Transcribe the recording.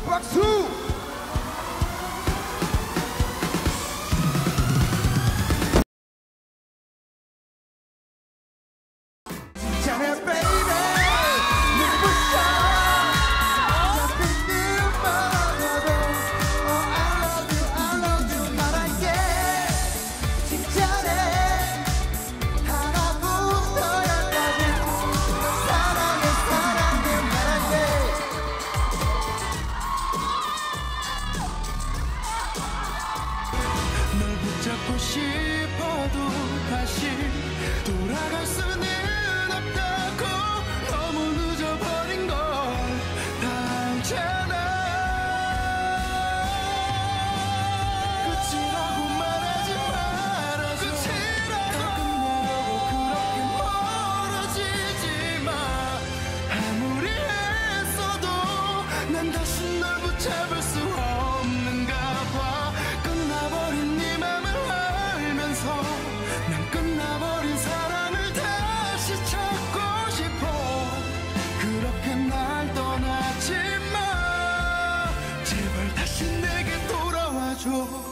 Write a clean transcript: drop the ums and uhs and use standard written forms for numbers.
박수. 진짜네 baby 눈부셔 어차피 말하고도 Oh I love you 말할게 진짜네 하나부터야까지 사랑해 말할게 널 붙잡고 싶어도 다시 돌아갈 수는 없다고 너무 늦어버린 걸 다 알잖아 끝이라고 말하지 말아줘 다 끝내려고 그렇게 멀어지지 마 아무리 애써도 난 다시 널 붙잡을 수 없는가 봐 끝나버린 네 맘을 알면서 난 끝나버린 사랑을 다시 찾고 싶어 그렇게 날 떠나지 마 제발 다시 내게 돌아와줘